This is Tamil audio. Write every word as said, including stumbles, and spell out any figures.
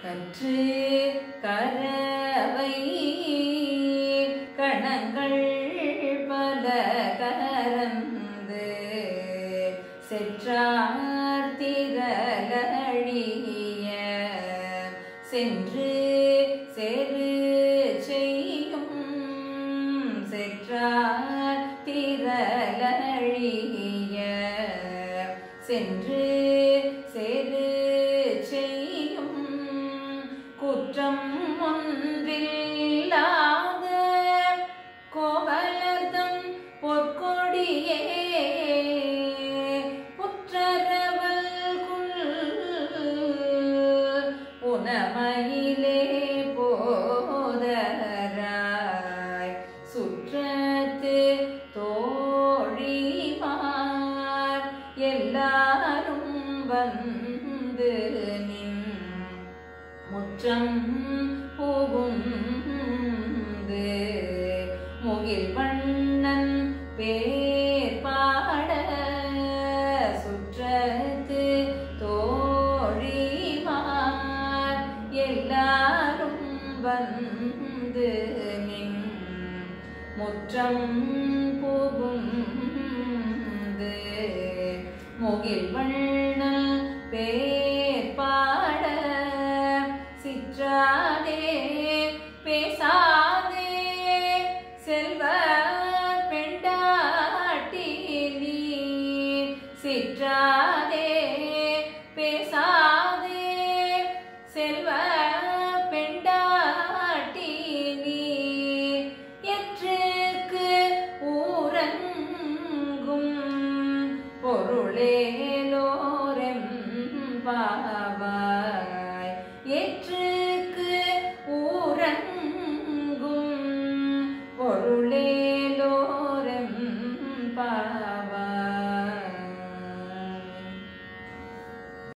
கற்று கரவை கணங்கள் பல கரந்து செற்றார் திரளழிய சென்று செரு செய்யும் செற்றார் திரளழிய சென்று செரு செய்யும் குற்றம் ஒன்றில்லாத கோவலர்தம் பொற்கொடியே புற்றரவல் புனமயிலே போதராய் சுற்றத்து தோழிமார் எல்லாரும் வந்து நின் முற்றம் புகுந்து முகில் வண்ணன் பேர் பாட சுற்றத்து தோழிமார் எல்லாரும் வந்து நின் முற்றம் புகுந்து முகில் வண்ணன் பேர் பாட சிற்றாதே பேசாதே செல்வ பெண்டாட்டி நீ சிற்றாதே பேசாதே செல்வ பெண்டாட்டி நீ எற்றுக்கு ஊரங்கும் பொருளேலோரெம் பாவாய் ஏற்று